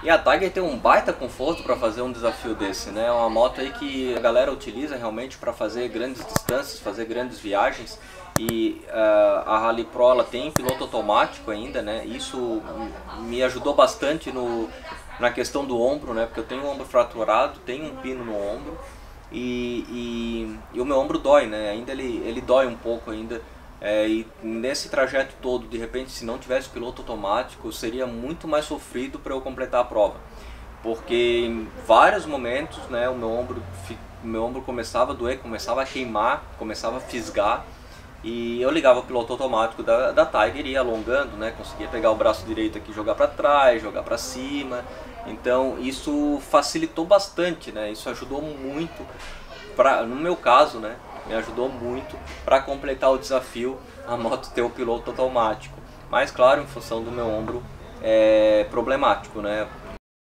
E a Tiger tem um baita conforto para fazer um desafio desse, né? É uma moto aí que a galera utiliza realmente para fazer grandes distâncias, fazer grandes viagens. E a Rally Pro ela tem piloto automático ainda, né? Isso me ajudou bastante na questão do ombro, né? Porque eu tenho o ombro fraturado, tenho um pino no ombro e o meu ombro dói, né? Ainda ele dói um pouco ainda. E nesse trajeto todo, de repente, se não tivesse piloto automático, seria muito mais sofrido para eu completar a prova, porque em vários momentos, né, o meu ombro começava a doer, começava a queimar, começava a fisgar, e eu ligava o piloto automático da Tiger e ia alongando, né, conseguia pegar o braço direito aqui, jogar para trás, jogar para cima. Então isso facilitou bastante, né, isso ajudou muito no meu caso, né, me ajudou muito para completar o desafio a moto ter o piloto automático. Mas claro, em função do meu ombro é problemático, né?